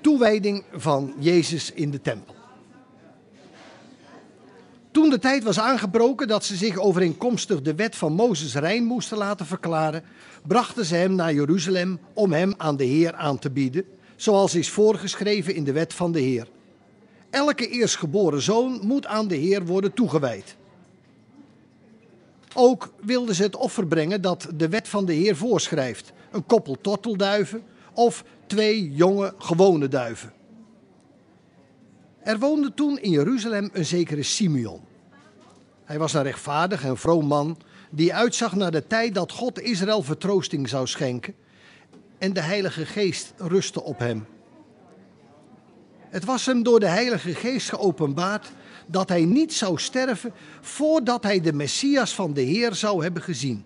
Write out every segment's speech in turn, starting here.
toewijding van Jezus in de tempel. Toen de tijd was aangebroken dat ze zich overeenkomstig de wet van Mozes rein moesten laten verklaren, brachten ze hem naar Jeruzalem om hem aan de Heer aan te bieden, zoals is voorgeschreven in de wet van de Heer. Elke eerstgeboren zoon moet aan de Heer worden toegewijd. Ook wilden ze het offer brengen dat de wet van de Heer voorschrijft, een koppel tortelduiven of 2 jonge gewone duiven. Er woonde toen in Jeruzalem een zekere Simeon. Hij was een rechtvaardig en vroom man die uitzag naar de tijd dat God Israël vertroosting zou schenken en de Heilige Geest rustte op hem. Het was hem door de Heilige Geest geopenbaard dat hij niet zou sterven voordat hij de Messias van de Heer zou hebben gezien.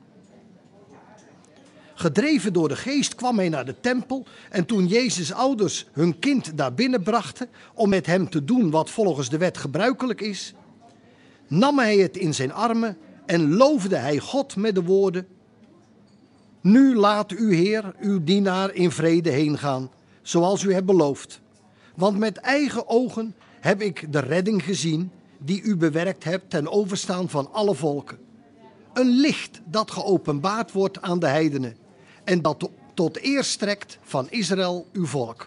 Gedreven door de Geest kwam hij naar de tempel en toen Jezus' ouders hun kind daar binnen brachten om met hem te doen wat volgens de wet gebruikelijk is, nam hij het in zijn armen en loofde hij God met de woorden: Nu laat uw Heer, uw dienaar, in vrede heen gaan, zoals u hebt beloofd. Want met eigen ogen heb ik de redding gezien die u bewerkt hebt ten overstaan van alle volken. Een licht dat geopenbaard wordt aan de heidenen en dat tot eer strekt van Israël, uw volk.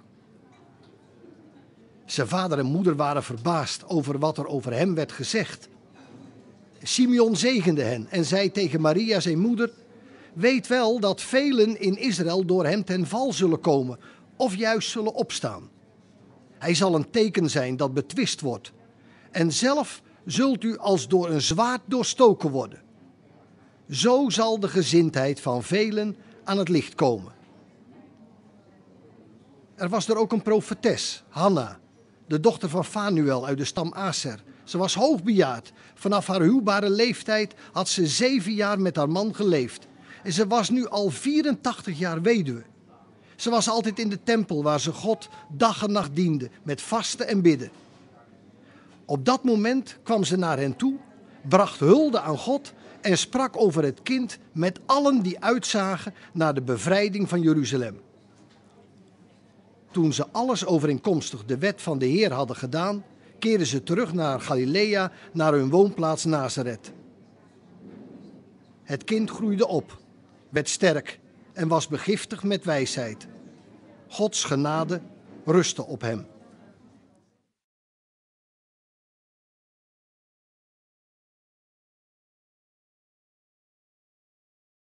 Zijn vader en moeder waren verbaasd over wat er over hem werd gezegd. Simeon zegende hen en zei tegen Maria, zijn moeder: Weet wel dat velen in Israël door hem ten val zullen komen of juist zullen opstaan. Hij zal een teken zijn dat betwist wordt. En zelf zult u als door een zwaard doorstoken worden. Zo zal de gezindheid van velen aan het licht komen. Er was er ook een profetes, Hanna, de dochter van Fanuel uit de stam Aser. Ze was hoogbejaard. Vanaf haar huwbare leeftijd had ze 7 jaar met haar man geleefd. En ze was nu al 84 jaar weduwe. Ze was altijd in de tempel waar ze God dag en nacht diende met vasten en bidden. Op dat moment kwam ze naar hen toe, bracht hulde aan God en sprak over het kind met allen die uitzagen naar de bevrijding van Jeruzalem. Toen ze alles overeenkomstig de wet van de Heer hadden gedaan, keerden ze terug naar Galilea, naar hun woonplaats Nazareth. Het kind groeide op, werd sterk en was begiftigd met wijsheid. Gods genade rustte op hem.